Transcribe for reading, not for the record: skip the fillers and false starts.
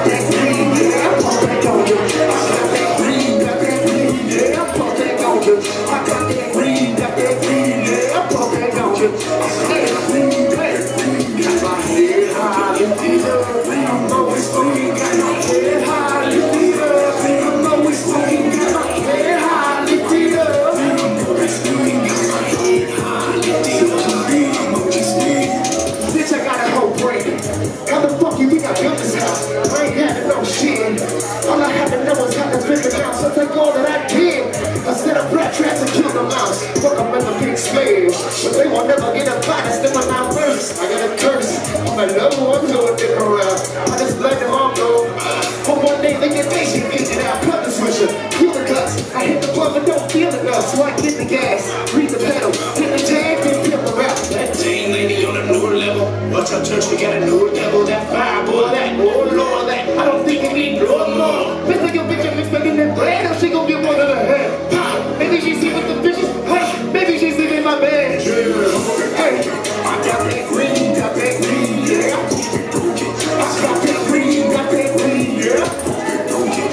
that green, yeah, I pump that on you. I got that green, yeah, I pump that on you. I got that green, yeah, I pump that on you. I said green, got my head high, lifted up. I'm always fucking got my head high, lifted up. I'm always fucking got my head high, lifted up. I'm always fucking got my head high, lifted up. Bitch, I got a whole brain. How the fuck you think I built this house? I ain't had to know shit. All I had to know was how to spend the house. So take all that I did. I set up rat traps and killed the mouse. Fuck them with a big slave. But they won't never get a bite. I step on my verse. I got a curse. I'm a low one to a dick around. I just let them all go. But one day they get basic, get it out. Cut the switcher, kill the clutch. I hit the plug and don't feel enough. So I hit the gas, read the pedal, hit the tag, then peel the rap. That dang lady on a newer level. Watch our church, we got a newer devil.